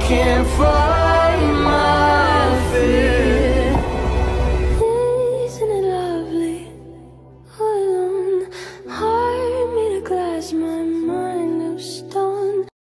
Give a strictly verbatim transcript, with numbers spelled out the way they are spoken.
can't fight my fear. Isn't it lovely? All alone, heart made of glass, my